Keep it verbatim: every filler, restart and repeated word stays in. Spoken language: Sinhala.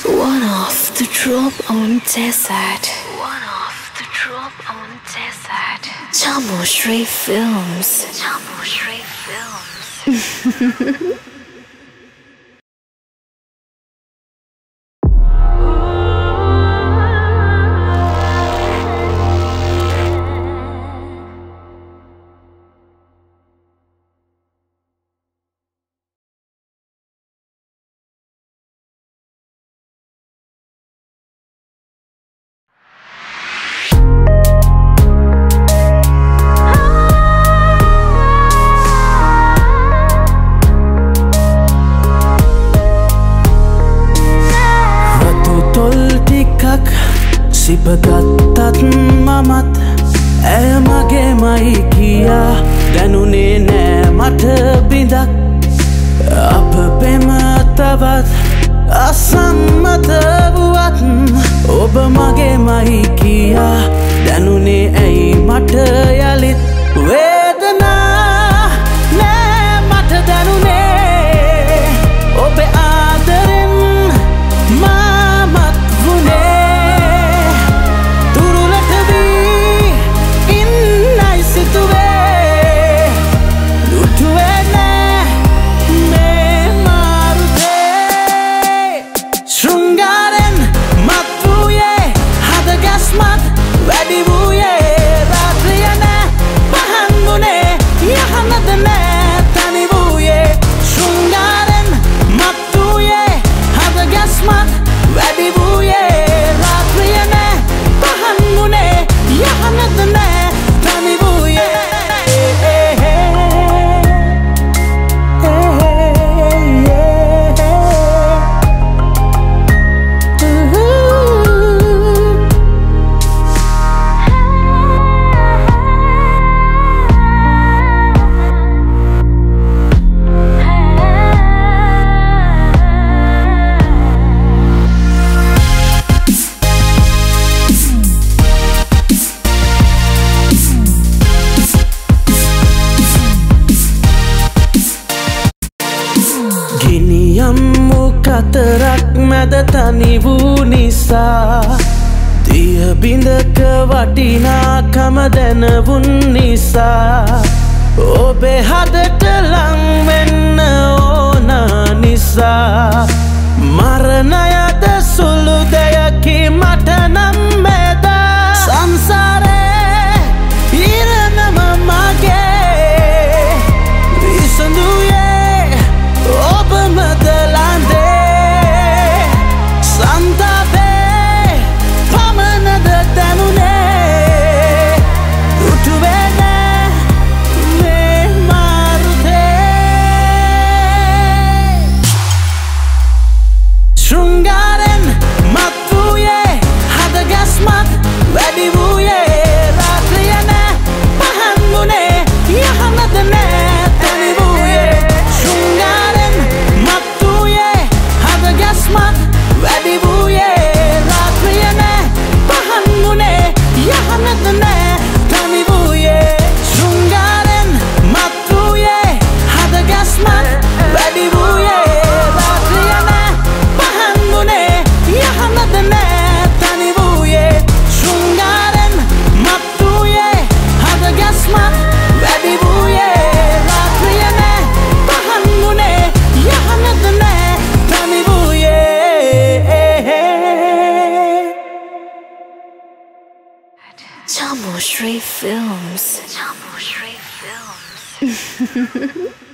One off the drop on desert. One off the drop on desert. Chamushri Films. Chamushri Films. සිපගත්තත් මමත් ඇය මගේමයි කියා දැනුනේ නෑ මට බිඳක් අප පෙම තවත් අසම්මත වුවත් ඔබ මගේමයි කියා දැනුනේ ඇයි මට යලිත් වේදනා නෑ මට දැනුනේ ඔබේ ආදරෙන් මාමත් වුනේ කතරක් මැද තනි වූ නිසා දිය බිඳක වටිනාකම දැනවුන් නිසා ඔබේ හදට ලං වෙන්න ඕන නිසා මරණයද සුළු දෙයකි මට නම් මෙදා සංසාරේ ඉරණම මගේ විසඳුයේ ඔබම Chamushri Films. Chamushri Films.